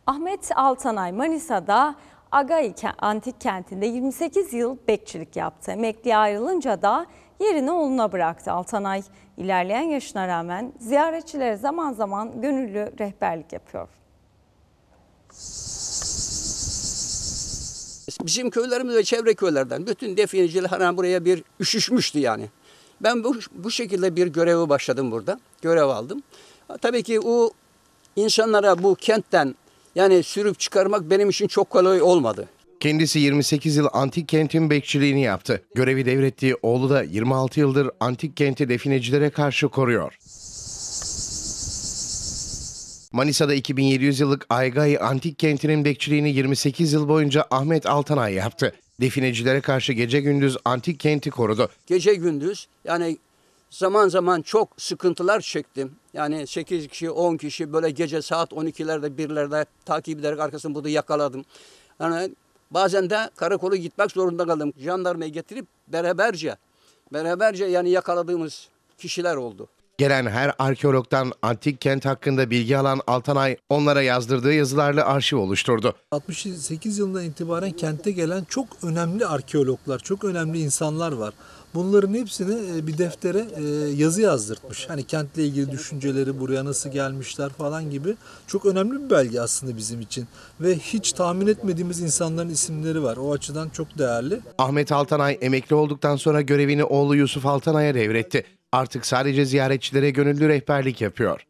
Ahmet Altanay Manisa'da Agay Antik Kenti'nde 28 yıl bekçilik yaptı. Emekliye ayrılınca da yerini oğluna bıraktı. Altanay ilerleyen yaşına rağmen ziyaretçilere zaman zaman gönüllü rehberlik yapıyor. Bizim köylerimiz ve çevre köylerden bütün defineciler buraya bir üşüşmüştü yani. Ben bu şekilde bir göreve başladım burada. Görev aldım. Tabii ki o insanlara bu kentten yani sürüp çıkarmak benim için çok kolay olmadı. Kendisi 28 yıl antik kentin bekçiliğini yaptı. Görevi devrettiği oğlu da 26 yıldır antik kenti definecilere karşı koruyor. Manisa'da 2700 yıllık Aygay Antik Kenti'nin bekçiliğini 28 yıl boyunca Ahmet Altanay yaptı. Definecilere karşı gece gündüz antik kenti korudu. Gece gündüz yani zaman zaman çok sıkıntılar çektim. Yani 8 kişi 10 kişi böyle gece saat 12'lerde 1'lerde takip ederek arkasını burada yakaladım. Yani bazen de karakola gitmek zorunda kaldım. Jandarmayı getirip beraberce yani yakaladığımız kişiler oldu. Gelen her arkeologdan antik kent hakkında bilgi alan Altanay onlara yazdırdığı yazılarla arşiv oluşturdu. 68 yılından itibaren kente gelen çok önemli arkeologlar, çok önemli insanlar var. Bunların hepsini bir deftere yazı yazdırtmış. Hani kentle ilgili düşünceleri, buraya nasıl gelmişler falan gibi çok önemli bir belge aslında bizim için. Ve hiç tahmin etmediğimiz insanların isimleri var. O açıdan çok değerli. Ahmet Altanay emekli olduktan sonra görevini oğlu Yusuf Altanay'a devretti. Artık sadece ziyaretçilere gönüllü rehberlik yapıyor.